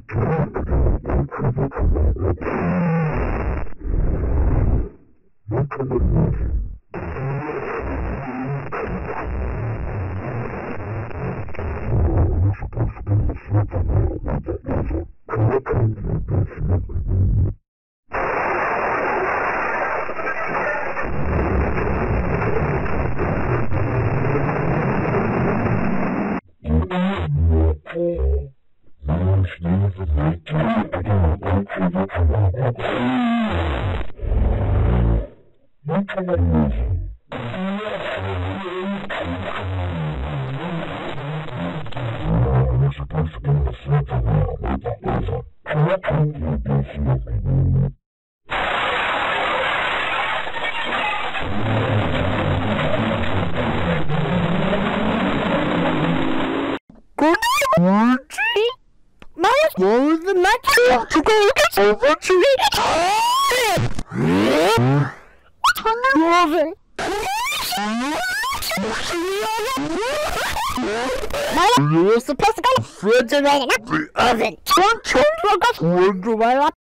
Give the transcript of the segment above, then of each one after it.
You're supposed to go to the refrigerator, not the oven. Refrigerator.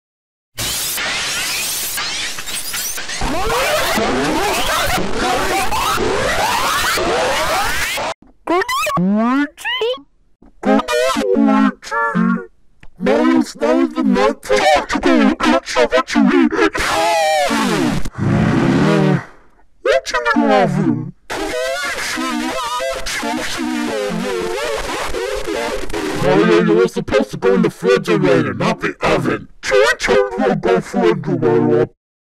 No, it's not even my time to go look at what you eat. What's in the oven? Mario, you were supposed to go in the refrigerator, not the oven. I told you to go refrigerator.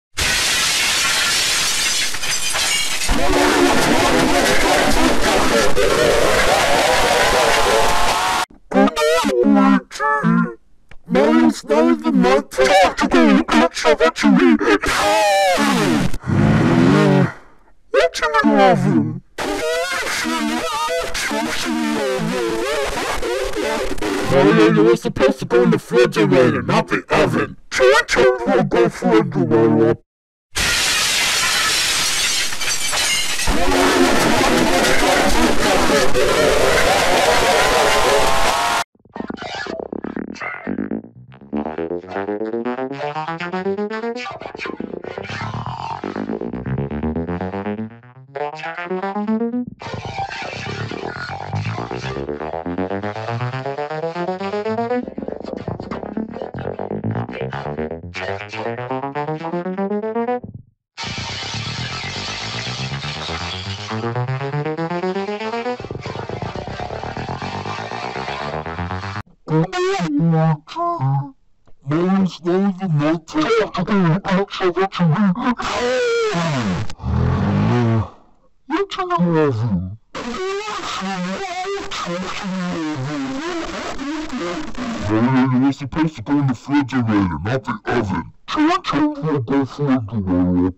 No, it's not even my time to go look at what you eat. What's in the oven? Mario, you were supposed to go in the refrigerator, not the oven. I told you to go refrigerator. No, it's not even my time to go look at what you eat. What's in the oven? Mario, you were supposed to go in the refrigerator, not the oven. I told you to go refrigerator.